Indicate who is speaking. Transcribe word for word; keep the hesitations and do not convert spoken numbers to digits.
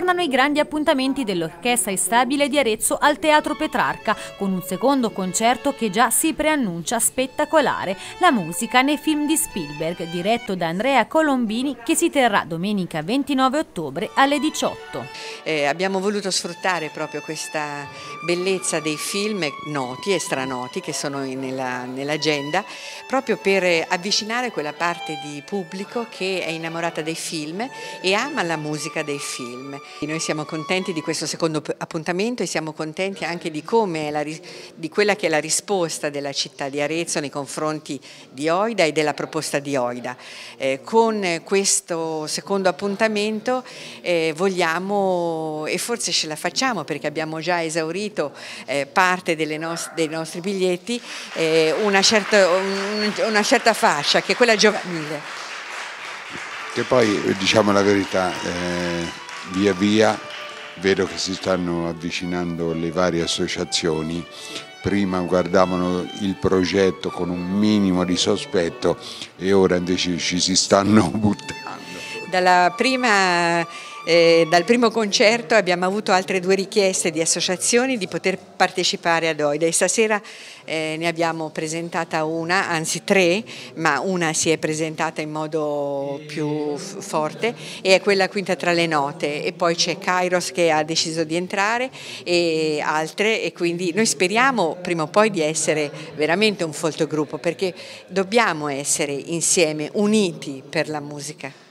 Speaker 1: tornano i grandi appuntamenti dell'Orchestra Stabile di Arezzo al Teatro Petrarca, con un secondo concerto che già si preannuncia spettacolare, la musica nei film di Spielberg, diretto da Andrea Colombini, che si terrà domenica ventinove ottobre alle diciotto.
Speaker 2: Eh, abbiamo voluto sfruttare proprio questa bellezza dei film noti e stranoti che sono nella, nell'agenda, proprio per avvicinare quella parte di pubblico che è innamorata dei film e ama la musica dei film. Noi siamo contenti di questo secondo appuntamento e siamo contenti anche di come è la, di quella che è la risposta della città di Arezzo nei confronti di Oida e della proposta di Oida. Eh, con questo secondo appuntamento eh, vogliamo, e forse ce la facciamo perché abbiamo già esaurito eh, parte delle nost- dei nostri biglietti, eh, una, certa, un, una certa fascia che è quella giovanile.
Speaker 3: Che poi, diciamo la verità, eh, via via vedo che si stanno avvicinando le varie associazioni. Prima guardavano il progetto con un minimo di sospetto e ora invece ci si stanno buttando.
Speaker 2: Dalla prima, eh, dal primo concerto abbiamo avuto altre due richieste di associazioni di poter partecipare ad Oida e stasera eh, ne abbiamo presentata una, anzi tre, ma una si è presentata in modo più forte e è quella Quinta tra le note, e poi c'è Kairos che ha deciso di entrare e altre, e quindi noi speriamo prima o poi di essere veramente un folto gruppo, perché dobbiamo essere insieme, uniti per la musica.